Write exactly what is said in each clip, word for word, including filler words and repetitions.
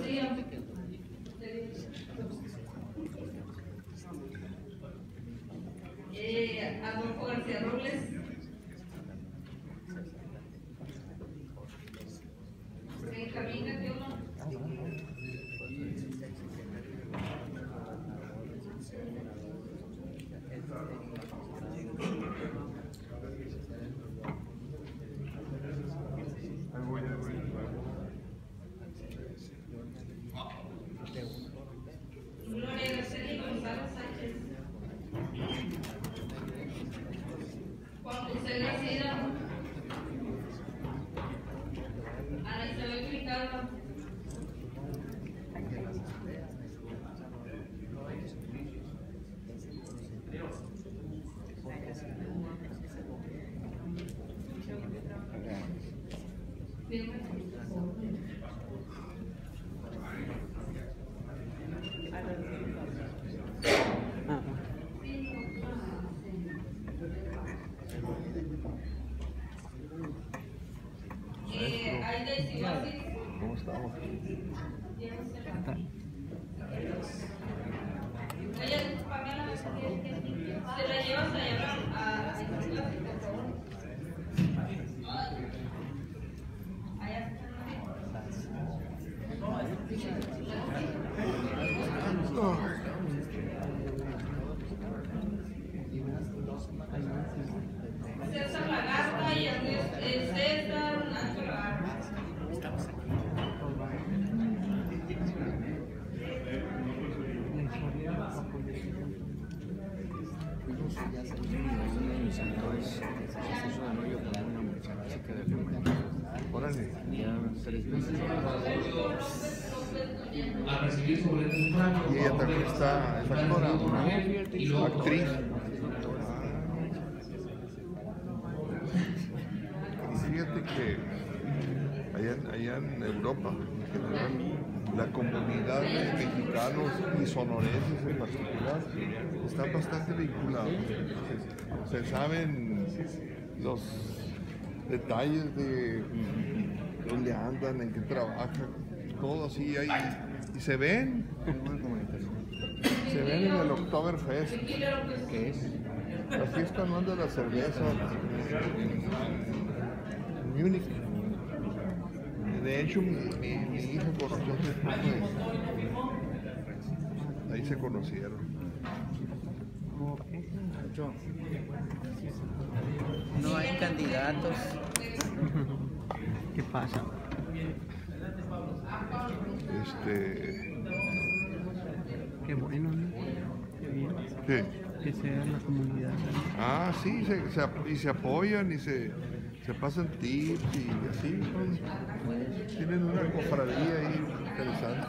días. Eh, Adolfo García Robles. Benjamín Gatiolo. Gloria Araceli Gonzalo Sánchez. Juan José García. Ana Isabel Ricardo. ¿Cómo estamos? Se la llevas allá a clase, por favor. Allá. César Lagarta y Ernesto César Nacho Lagarta. Órale. A recibir su boleto de franco. Y ella también está, es actora, una actriz. Y fíjate que allá, en- allá en Europa, en general, la comunidad de mexicanos y sonorenses en particular están bastante vinculados. Se, se saben los detalles de dónde andan, en qué trabajan, todo así ahí. Y se ven, se ven en el Oktoberfest, que es la fiesta anual de la cerveza en Múnich. De hecho, mi, mi, mi hija conoció a su esposo y ahí se conocieron. No hay candidatos. ¿Qué pasa? Este, Qué bueno, ¿no? Qué bien. ¿qué? Que sea la comunidad. Ah, sí, se, se ap- y se apoyan y se, se pasan tips y así. Son- tienen una cofradía ahí interesante.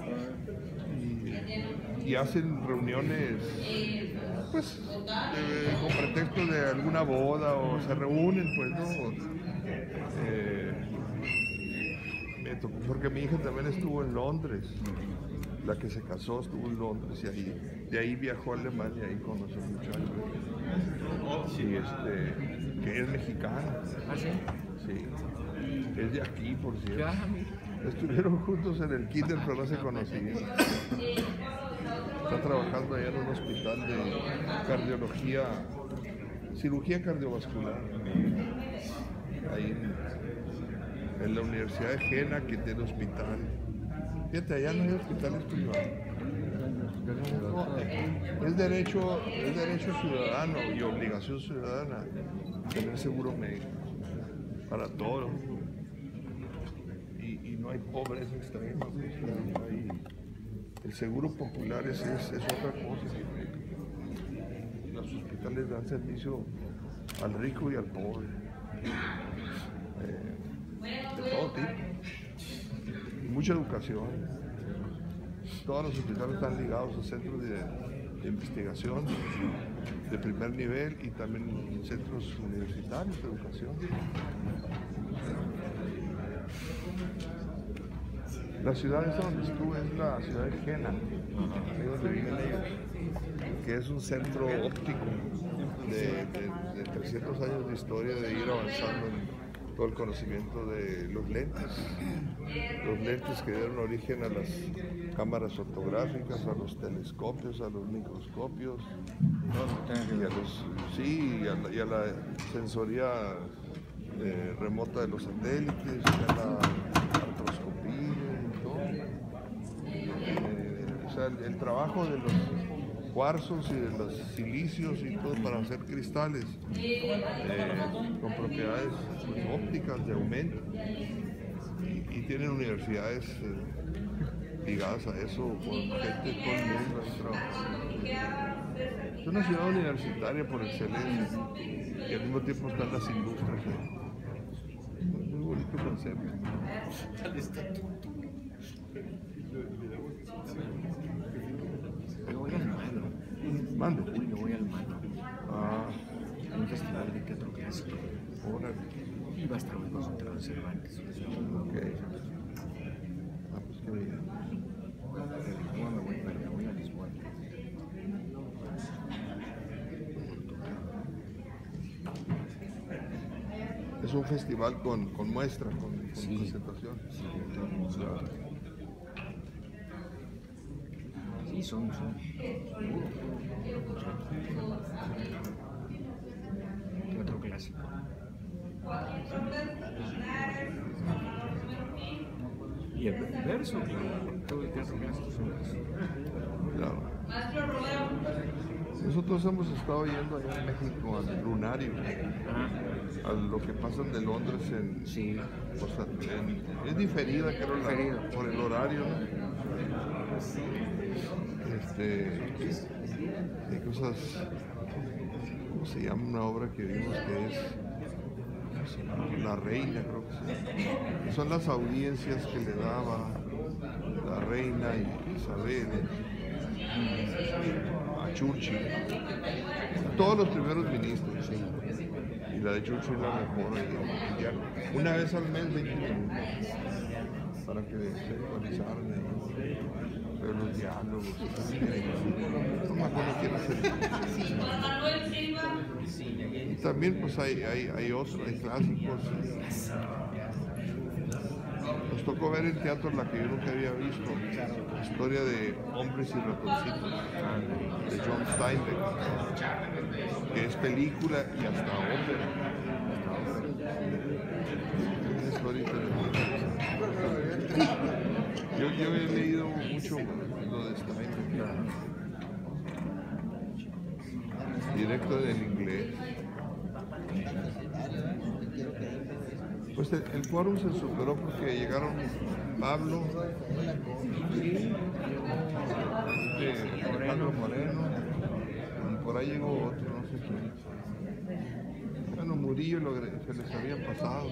Y, y hacen reuniones, pues, de- con pretexto de alguna boda o se reúnen, pues, ¿no? Eh, me tocó, porque mi hija también estuvo en Londres. La que se casó estuvo en Londres y ahí, de ahí viajó a Alemania y conoció muchachos. Sí, este, que es mexicano. ¿Ah, sí? Sí, es de aquí, por cierto. Ya, Estuvieron juntos en el kinder, pero no se conocían. Está trabajando allá en un hospital de cardiología, cirugía cardiovascular, ahí en, en la Universidad de Jena, que tiene hospital. Fíjate, allá no hay hospitales privados. No, es derecho, es derecho ciudadano y obligación ciudadana tener seguro médico para todos. Y, y no hay pobreza extrema. No hay- el seguro popular es, es, es otra cosa. Los hospitales dan servicio al rico y al pobre. Eh, de todo tipo. Y mucha educación. Todos los hospitales están ligados a centros de, de investigación de primer nivel y también centros universitarios de educación. La ciudad esa donde estuve es la ciudad de Jena, ahí donde viven ellos, que es un centro óptico de, de, de trescientos años de historia de ir avanzando todo el conocimiento de los lentes, los lentes que dieron origen a las cámaras fotográficas, a los telescopios, a los microscopios, y a los, sí, y a la, y a la sensoría eh, remota de los satélites, y a la artroscopía y todo. Eh, o sea, el, el trabajo de los cuarzos y de los silicios y todo para hacer cristales eh, con propiedades pues, ópticas de aumento, y, y tienen universidades eh, ligadas a eso, con gente de todo el mundo ahí trabajando. Es una ciudad universitaria por excelencia, y al mismo tiempo están las industrias. ¿Eh? Muy bonito concepto. Yo voy al Mano. Mande. Uy, yo voy al Mano. Ah, Un festival de teatro clásico. órale. Y va a estar muy concentrado en Cervantes. Ok. Ah, pues qué bien. De Lisboa me voy, pero me voy a Lisboa. Es un festival con, con muestra, con, con Sí. presentación. Sí, de todo el mundo. Claro. Sí, son, son puro, puro, puro concierto. Teatro clásico. Y el verso, claro, todo el teatro clásico son verso. Claro. Nosotros hemos estado yendo allá en México al lunario, Ah, a lo que pasan de Londres en, sí. o sea, en- es diferida, creo, la- Diferido. por el horario, ¿no? Este, hay cosas, ¿cómo se llama una obra que vimos que es? ¿Cómo se llama? La Reina, creo que sí. Son las audiencias que le daba la reina Isabel a Churchill, todos los primeros ministros, sí. Y la de Churchill es la mejor. Y ya una vez al mes veinte minutos para que se actualizaran ahí. Pero los diálogos, no me acuerdo quién es el. Manuel Silva. Y también pues hay, hay, hay otros, hay clásicos. Nos tocó ver en teatro la que yo nunca había visto, la historia de Hombres y Ratoncitos, de John Steinbeck, que es película y hasta ópera. Es una historia interesante. Yo, yo he leído mucho lo de Steinbeck, directo del inglés. Pues el, el quórum se superó porque llegaron Pablo, este, Alejandro Moreno, y por ahí llegó otro, no sé quién. Bueno, Murillo lo agre- se les había pasado.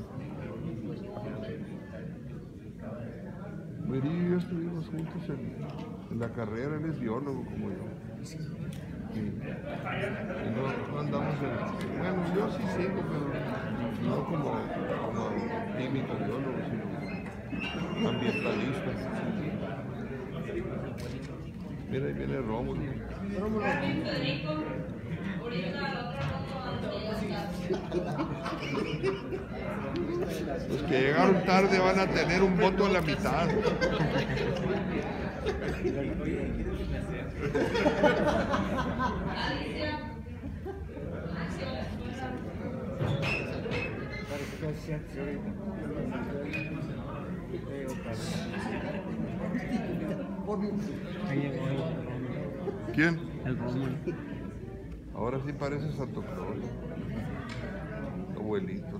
Murillo y yo estuvimos juntos en, en la carrera, él es biólogo como yo. Sí. Y no, no andamos en... Bueno, yo sí sigo, pero no como, como químico, biólogo, sino ambientalista. Mira, ahí viene Rómulo. Carmen Federico. Ahorita la otra foto. Los que llegaron tarde van a tener un voto a la mitad. Alicia. Ahí llegó el ¿Quién? El Rómulo. Ahora sí parece Santo Claus. Abuelito.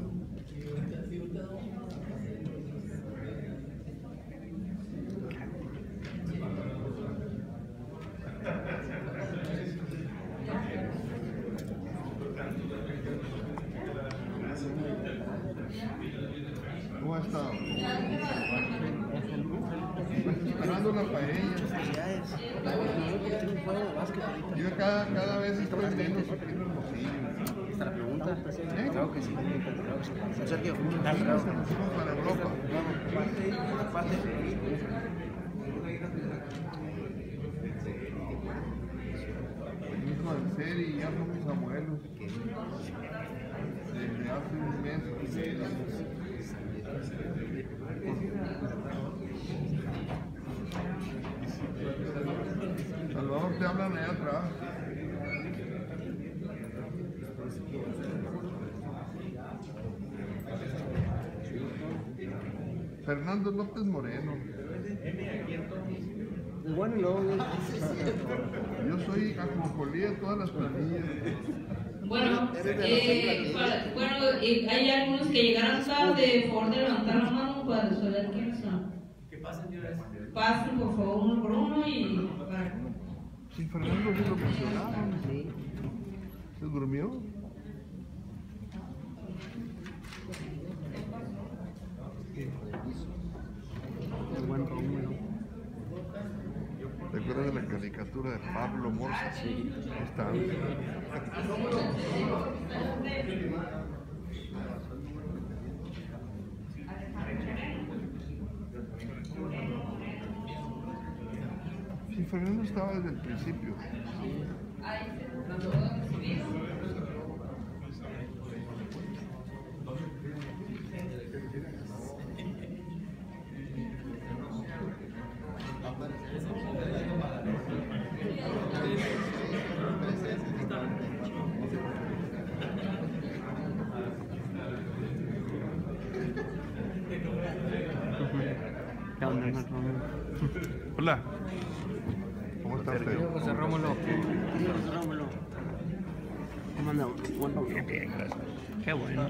¿Cómo ha estado? Esperando la paella. Yo cada, cada vez estoy menos aquí en Hermosillo. ¿Esta la pregunta? ¿Eh? Claro que sí. Claro que sí. Sergio, Nos fuimos para Europa. Mi hijo en serie, ya somos abuelos. De, de háblame hace un mes. Salvador, te hablan allá atrás. Fernando López Moreno. Bueno, y luego Yo soy ajonjolí de todas las planillas. Bueno, eh, para- bueno, eh, hay algunos que llegaron tarde, por favor de levantar la mano para saber quiénes son. Que pasen de una vez. Pasen por favor uno por uno y para... Sí, Fernando sí lo mencionaron. sí. ¿Se durmió? El buen Rómulo. ¿Te acuerdas de la caricatura de Pablo Morza? Sí. Ahí está. Sí, Fernando estaba desde el principio. ¿Qué onda, Rómulo? Hola. ¿Cómo estás, Feo? José Rómulo. Dios, Rómulo. ¿Cómo anda? Bueno, bien, bien, gracias. Qué bueno.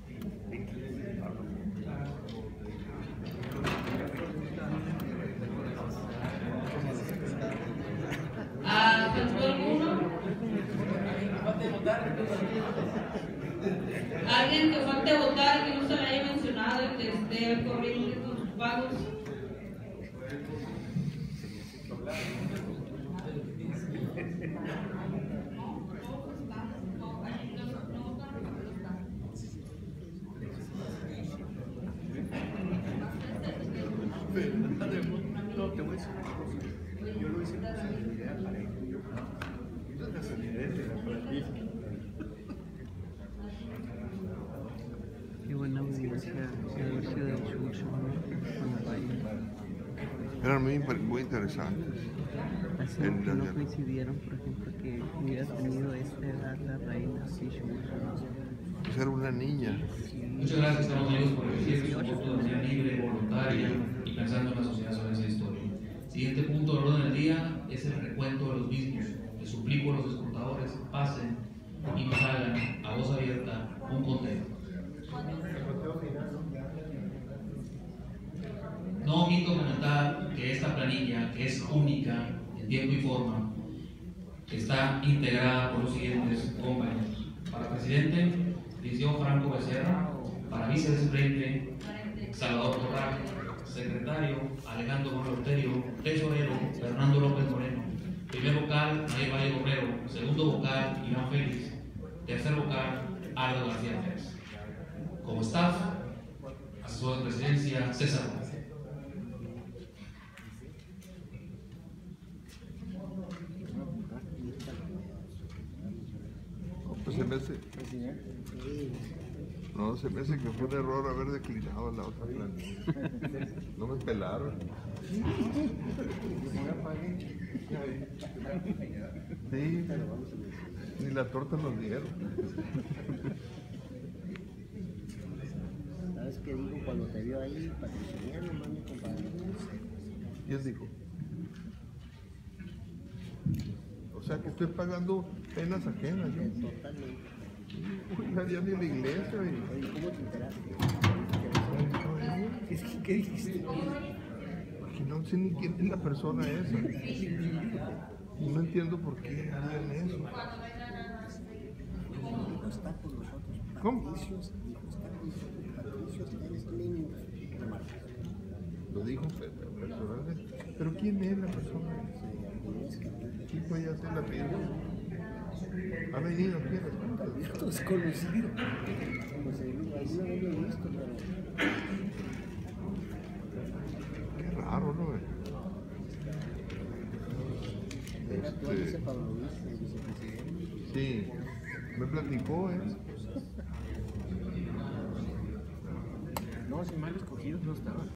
Ah, ¿faltó alguno? Alguien que falte votar, que no se le haya mencionado, que esté al corriente con sus pagos. No, te voy a decir una cosa. Yo lo hice con sensibilidad para ello. Esa es la sensibilidad de la práctica. Qué buena audiencia. Se debe haber sido de Chucho, ¿no? Con la reina. Eran muy, muy interesantes. Así En que no la- coincidieron, por ejemplo, que hubiera tenido esta edad la reina, así Chucho. Pues era una niña. Muchas gracias, Estados Unidos, por elegir su voto de manera libre, voluntaria y pensando en la sociedad sobre esa historia. Siguiente punto del orden del día es el recuento de los mismos. Les suplico a los escrutadores pasen y nos hagan a voz abierta un conteo. No omito comentar que esta planilla, que es única en tiempo y forma, está integrada por los siguientes compañeros. Para presidente, Liceo Franco Becerra. Para vicepresidente, Salvador Torral. Secretario, Alejandro Monterio. Tesorero, Fernando López Moreno. Primer vocal, María Valle Obrero. Segundo vocal, Iván Félix. Tercer vocal, Aldo García Pérez. Como staff, asesor de presidencia, César Gómez. Pues se me hace, no, se me hace que fue un error haber declinado la otra planilla. No me pelaron. Sí, ni la torta nos dieron. ¿Sabes qué dijo cuando te vio ahí? Patricia, no mames, compadre. Y él dijo, o sea que estoy pagando penas ajenas. ¿No? Totalmente. Uy, nadie ni la iglesia. Y... Oye, ¿cómo te enteraste? ¿Qué, qué dijiste? Porque no sé ni quién es la persona esa. No entiendo por qué harían eso. Dijo, está con nosotros. ¿Cómo? Patricios, dijo, está con nosotros. Patricios, eres niños. Lo dijo personalmente. Pero ¿quién es la persona esa? ¿Quién puede hacer la firma? Ha venido, ¿quieres? Desconocido. Pues alguna vez lo he visto, pero. Qué raro, ¿no? Era tú, Este, dice Pablo Luis, el vicepresidente. sí, me platicó, ¿eh? mal escogidos no estaban.